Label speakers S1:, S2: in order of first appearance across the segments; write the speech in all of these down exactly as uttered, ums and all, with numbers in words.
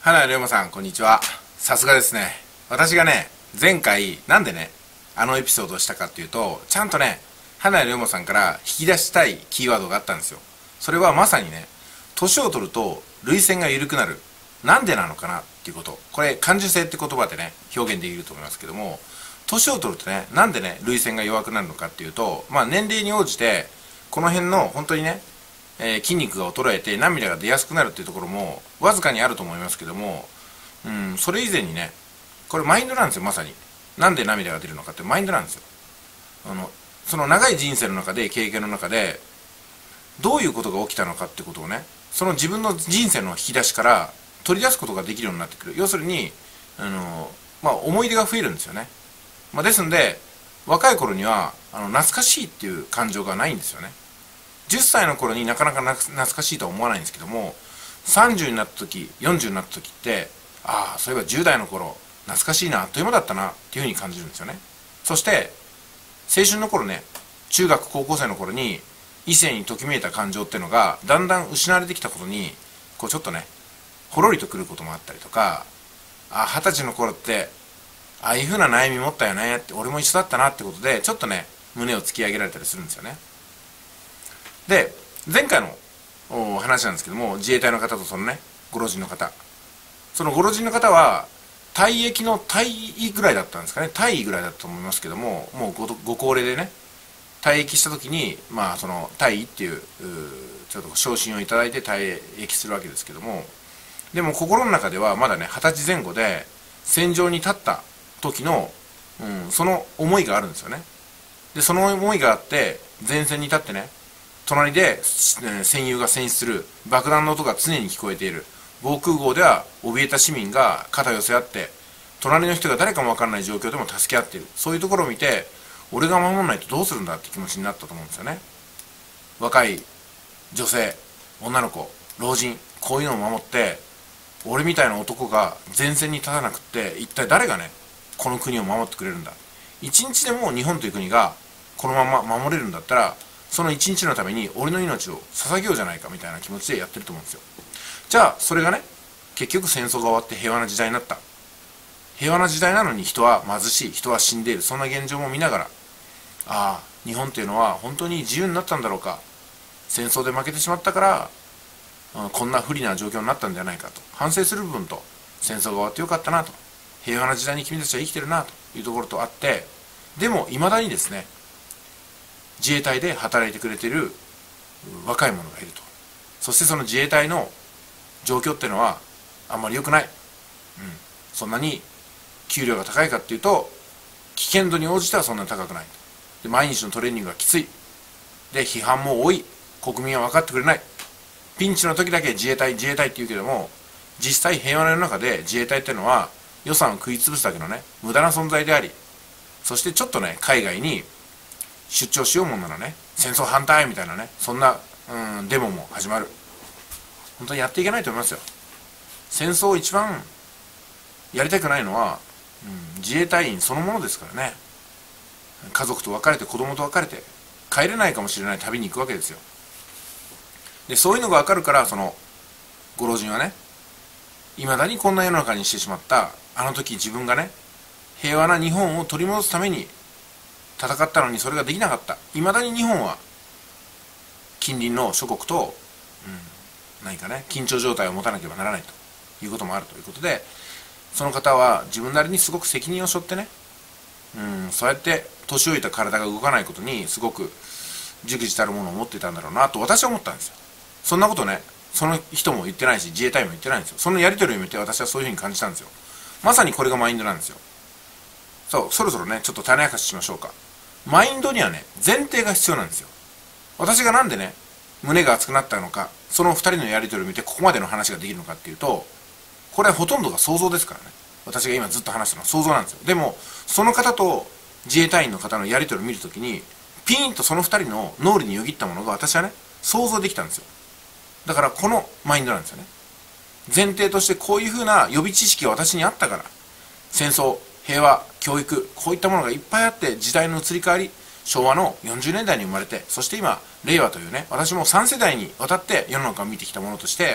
S1: 花谷龍馬さん、こんにちは。さすがですね。私がね、前回、なんでね、あのエピソードをしたかっていうと、ちゃんとね、花谷龍馬さんから引き出したいキーワードがあったんですよ。それはまさにね、年を取ると、涙腺が緩くなる。なんでなのかなっていうこと。これ、感受性って言葉でね、表現できると思いますけども、年を取るとね、なんでね、涙腺が弱くなるのかっていうと、まあ年齢に応じて、この辺の、本当にね、えー、筋肉が衰えて涙が出やすくなるっていうところもわずかにあると思いますけども、うん、それ以前にね、これマインドなんですよ。まさになんで涙が出るのかってマインドなんですよ。あのその長い人生の中で、経験の中でどういうことが起きたのかってことをね、その自分の人生の引き出しから取り出すことができるようになってくる。要するにあの、まあ、思い出が増えるんですよね。まあ、ですんで若い頃にはあの懐かしいっていう感情がないんですよね。じゅっさいの頃になかなか懐かしいとは思わないんですけども、さんじゅうになった時、よんじゅうになった時って、ああ、そういえばじゅう代の頃、懐かしいな、あっという間だったな、っていうふうに感じるんですよね。そして、青春の頃ね、中学、高校生の頃に、異性にときめいた感情っていうのが、だんだん失われてきたことに、こうちょっとね、ほろりとくることもあったりとか、ああ、二十歳の頃って、ああいうふうな悩み持ったよねって、俺も一緒だったなってことで、ちょっとね、胸を突き上げられたりするんですよね。で、前回の話なんですけども、自衛隊の方とそのね、ご老人の方。そのご老人の方は、退役の退位ぐらいだったんですかね、退位ぐらいだったと思いますけども、もう ご, ご高齢でね、退役した時に、まあ、その退位っていう、うちょっと昇進をいただいて退役するわけですけども、でも心の中ではまだね、二十歳前後で、戦場に立った時の、うん、その思いがあるんですよね。で、その思いがあって、前線に立ってね、隣で戦友が戦死する、爆弾の音が常に聞こえている、防空壕では怯えた市民が肩寄せ合って、隣の人が誰かも分からない状況でも助け合っている、そういうところを見て、俺が守らないとどうするんだって気持ちになったと思うんですよね。若い女性、女の子、老人、こういうのを守って、俺みたいな男が前線に立たなくって、一体誰がね、この国を守ってくれるんだ。一日でも日本という国がこのまま守れるんだったら、その一日のために俺の命を捧げようじゃないかみたいな気持ちでやってると思うんですよ。じゃあそれがね、結局戦争が終わって平和な時代になった。平和な時代なのに人は貧しい、人は死んでいる、そんな現状も見ながら、ああ、日本っていうのは本当に自由になったんだろうか、戦争で負けてしまったから、うん、こんな不利な状況になったんじゃないかと反省する部分と、戦争が終わってよかったなと、平和な時代に君たちは生きてるなというところとあって、でもいまだにですね、自衛隊で働いてくれている若い者がいると。そしてその自衛隊の状況っていうのはあんまり良くない、うん、そんなに給料が高いかっていうと、危険度に応じてはそんなに高くない。で、毎日のトレーニングがきつい。で、批判も多い。国民は分かってくれない。ピンチの時だけ自衛隊自衛隊って言うけども、実際平和な世の中で自衛隊っていうのは予算を食い潰すだけのね、無駄な存在であり、そしてちょっとね、海外に出張しようもんならね、戦争反対みたいなね、そんな、うん、デモも始まる。本当にやっていけないと思いますよ。戦争を一番やりたくないのは、うん、自衛隊員そのものですからね。家族と別れて、子供と別れて、帰れないかもしれない旅に行くわけですよ。で、そういうのが分かるから、そのご老人はね、いまだにこんな世の中にしてしまった、あの時自分がね、平和な日本を取り戻すために戦ったのにそれができなかった。いまだに日本は近隣の諸国と、うん、何かね、緊張状態を持たなければならないということもあるということで、その方は自分なりにすごく責任を背負ってね、うん、そうやって年老いた体が動かないことにすごく忸怩たるものを持っていたんだろうなと私は思ったんですよ。そんなことね、その人も言ってないし、自衛隊も言ってないんですよ。そのやり取りを見て私はそういうふうに感じたんですよ。まさにこれがマインドなんですよ。そう、そろそろね、ちょっと種明かししましょうか。マインドにはね、前提が必要なんですよ。私がなんでね、胸が熱くなったのか、その二人のやり取りを見てここまでの話ができるのかっていうと、これはほとんどが想像ですからね。私が今ずっと話したのは想像なんですよ。でも、その方と自衛隊員の方のやり取りを見るときに、ピーンとその二人の脳裏によぎったものが私はね、想像できたんですよ。だからこのマインドなんですよね。前提としてこういうふうな予備知識が私にあったから、戦争、平和、教育、こういったものがいっぱいあって、時代の移り変わり、昭和のよんじゅうねんだいに生まれて、そして今令和というね、私もさん世代にわたって世の中を見てきたものとして、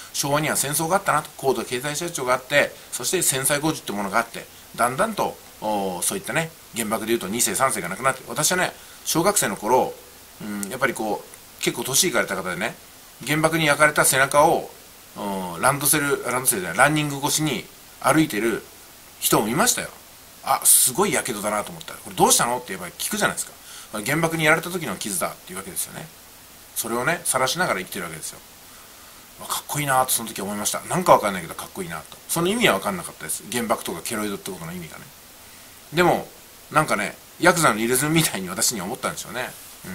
S1: 昭和には戦争があったなと、高度経済成長があって、そして戦災孤児ってものがあって、だんだんとそういったね、原爆でいうとに世さん世がなくなって、私はね、小学生の頃、うん、やっぱりこう結構年いかれた方でね、原爆に焼かれた背中をランドセルランドセルじゃないランニング越しに歩いてる人を見ましたよ。あ、すごいやけどだなと思ったら、これどうしたのって言えば聞くじゃないですか。原爆にやられた時の傷だっていうわけですよね。それをね晒しながら生きてるわけですよ。かっこいいなとその時思いました。なんかわかんないけどかっこいいなと。その意味はわかんなかったです。原爆とかケロイドってことの意味がね。でもなんかね、ヤクザの入れ墨みたいに私には思ったんでしょうね。うん、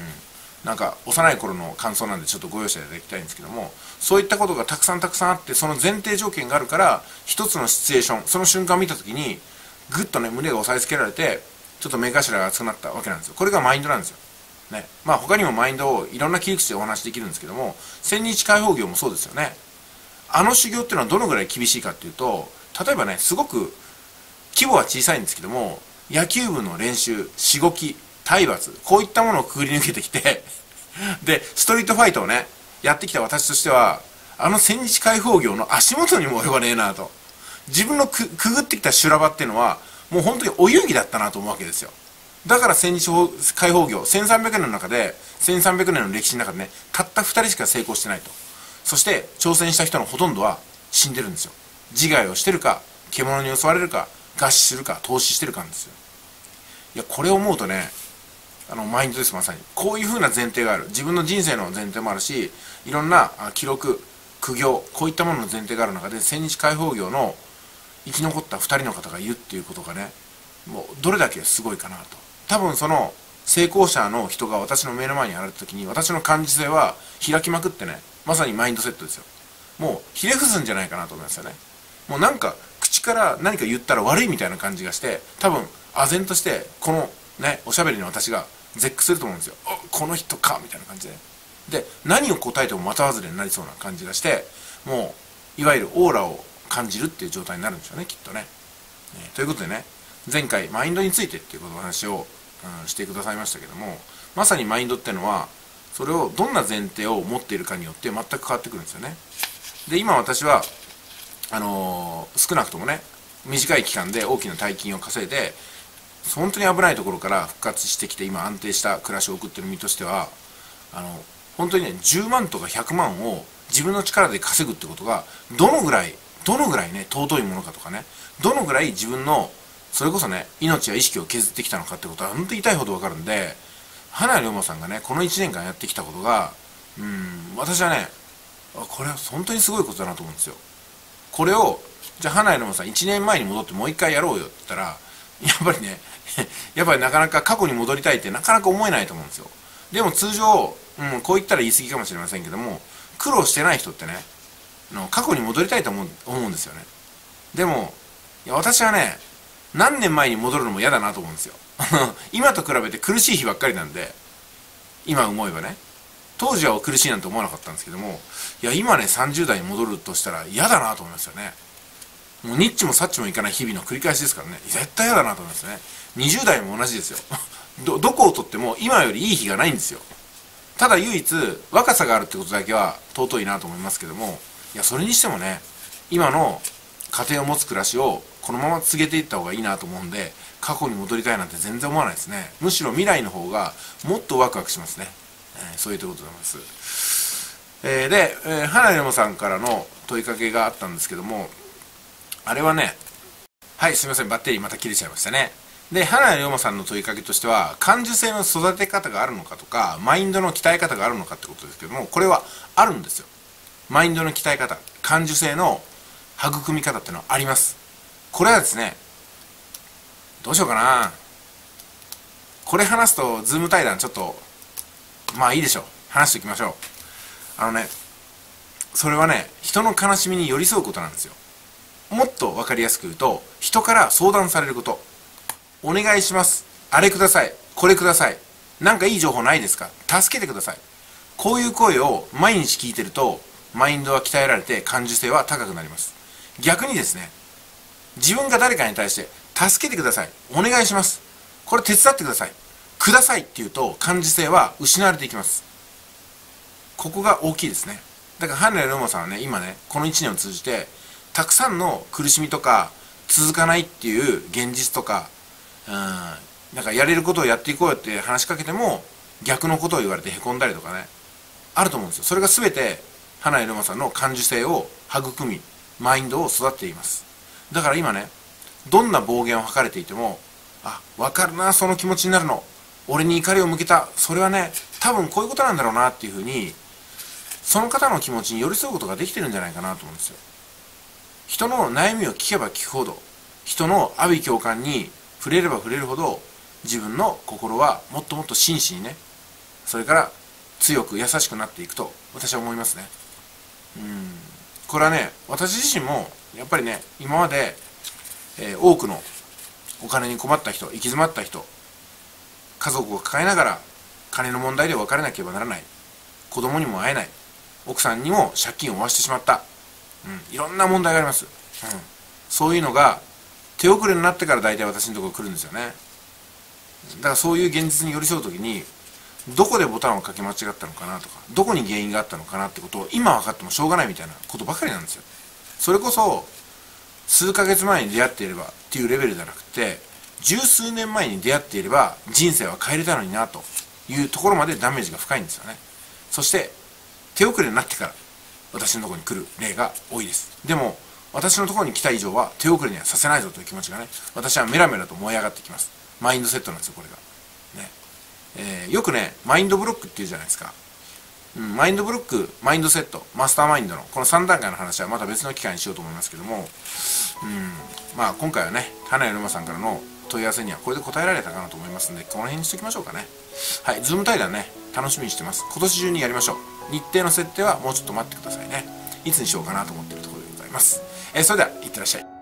S1: なんか幼い頃の感想なんでちょっとご容赦いただきたいんですけども、そういったことがたくさんたくさんあって、その前提条件があるから、一つのシチュエーション、その瞬間を見た時にぐっとね胸が押さえつけられて、ちょっと目頭が熱くなったわけなんですよ。これがマインドなんですよね。まあ他にもマインドをいろんな切り口でお話しできるんですけども、千日解放業もそうですよね。あの修行っていうのはどのぐらい厳しいかっていうと、例えばね、すごく規模は小さいんですけども、野球部の練習、しごき、体罰、こういったものをくぐり抜けてきてでストリートファイトをねやってきた私としては、あの千日解放業の足元にも及ばねえなと、自分のくくぐってきた修羅場っていうのはもう本当にお遊戯だったなと思うわけですよ。だから千日解放業、せんさんびゃくねんの中で、せんさんびゃくねんの歴史の中でね、たったふたりしか成功してないと。そして挑戦した人のほとんどは死んでるんですよ。自害をしてるか、獣に襲われるか、餓死するか、凍死してるかなんですよ。いや、これを思うとね、あのマインドです。まさにこういうふうな前提がある。自分の人生の前提もあるし、いろんな記録、苦行、こういったものの前提がある中で、千日解放業の生き残ったふたりの方がいるっていうことがね、もうどれだけすごいかなと。多分その成功者の人が私の目の前に現れた時に、私の感受性は開きまくってね、まさにマインドセットですよ。もうひれ伏すんじゃないかなと思いますよね。もうなんか口から何か言ったら悪いみたいな感じがして、多分唖然としてこのねおしゃべりの私が絶句すると思うんですよ。あ、この人かみたいな感じで。で、何を答えても的外れになりそうな感じがして、もういわゆるオーラを感じるっていう状態になるんでしょうね、きっとね。ね、ということでね、前回マインドについてっていうことの話を、うん、してくださいましたけども、まさにマインドっていうのは、それをどんな前提を持っているかによって全く変わってくるんですよね。で、今私はあのー、少なくともね、短い期間で大きな大金を稼いで、本当に危ないところから復活してきて、今安定した暮らしを送っている身としては、あの本当にね、じゅうまんとかひゃくまんを自分の力で稼ぐってことがどのぐらいどのぐらいね尊いものかとかね、どのぐらい自分のそれこそね命や意識を削ってきたのかってことは本当に痛いほど分かるんで、花井龍馬さんがねこのいちねんかんやってきたことが、うん、私はね、これは本当にすごいことだなと思うんですよ。これをじゃあ花井龍馬さんいちねんまえに戻ってもう一回やろうよって言ったら、やっぱりねやっぱりなかなか過去に戻りたいってなかなか思えないと思うんですよ。でも通常、うん、こう言ったら言い過ぎかもしれませんけども、苦労してない人ってね、の過去に戻りたいと思う、思うんですよね。でもいや私はね、何年前に戻るのも嫌だなと思うんですよ今と比べて苦しい日ばっかりなんで、今思えばね、当時は苦しいなんて思わなかったんですけども、いや今ねさんじゅう代に戻るとしたら嫌だなと思いますよね。もうニッチもサッチもいかない日々の繰り返しですからね、絶対嫌だなと思いますね。にじゅう代も同じですよど, どこをとっても今よりいい日がないんですよ。ただ唯一若さがあるってことだけは尊いなと思いますけども、いやそれにしてもね、今の家庭を持つ暮らしをこのまま続けていった方がいいなと思うんで、過去に戻りたいなんて全然思わないですね。むしろ未来の方がもっとワクワクしますね、えー、そういうことでございます。えー、で、えー、花山さんからの問いかけがあったんですけども、あれはね、はいすみません、バッテリーまた切れちゃいましたね。で、花谷龍馬さんの問いかけとしては、感受性の育て方があるのかとか、マインドの鍛え方があるのかってことですけども、これはあるんですよ。マインドの鍛え方、感受性の育み方っていうのはあります。これはですね、どうしようかな、これ話すとズーム対談ちょっとまあいいでしょう、話しておきましょう。あのね、それはね、人の悲しみに寄り添うことなんですよ。もっと分かりやすく言うと、人から相談されること、お願いします、あれください、これください、なんかいい情報ないですか、助けてください、こういう声を毎日聞いてると、マインドは鍛えられて感受性は高くなります。逆にですね、自分が誰かに対して助けてください、お願いします、これ手伝ってください、くださいって言うと感受性は失われていきます。ここが大きいですね。 だから羽根龍馬さんはね、今ね、このいちねんを通じてたくさんの苦しみとか続かないっていう現実とか、うん、なんかやれることをやっていこうよって話しかけても逆のことを言われてへこんだりとかね、あると思うんですよ。それが全て羽根龍馬さんの感受性を育み、マインドを育てています。だから今ね、どんな暴言を吐かれていても、あ、分かるな、その気持ちになるの、俺に怒りを向けた、それはね、多分こういうことなんだろうなっていうふうに、その方の気持ちに寄り添うことができてるんじゃないかなと思うんですよ。人の悩みを聞けば聞くほど、人の阿鼻共感に触れれば触れるほど、自分の心はもっともっと真摯にね、それから強く優しくなっていくと私は思いますね。うん、これはね、私自身もやっぱりね、今まで、えー、多くのお金に困った人、行き詰まった人、家族を抱えながら金の問題で別れなければならない、子供にも会えない、奥さんにも借金を負わしてしまった、うん、いろんな問題があります、うん、そういうのが手遅れになってから大体私のところに来るんですよね。だからそういう現実に寄り添う時に、どこでボタンをかけ間違ったのかなとか、どこに原因があったのかなってことを今分かってもしょうがないみたいなことばかりなんですよ。それこそ数ヶ月前に出会っていればっていうレベルじゃなくて、十数年前に出会っていれば人生は変えれたのになというところまでダメージが深いんですよね。そして手遅れになってから私のところに来る例が多いです。でも私のところに来た以上は手遅れにはさせないぞという気持ちがね、私はメラメラと燃え上がってきます。マインドセットなんですよ、これがね。えー、よくね、マインドブロックっていうじゃないですか。うん、マインドブロック、マインドセット、マスターマインドのこのさん段階の話はまた別の機会にしようと思いますけども、うん、まあ今回はね、羽根龍馬さんからの問い合わせにはこれで答えられたかなと思いますんで、この辺にしておきましょうかね。はい、ズーム対談ね、楽しみにしてます。今年中にやりましょう。日程の設定はもうちょっと待ってくださいね。いつにしようかなと思っているところでございます。えー、それでは、いってらっしゃい。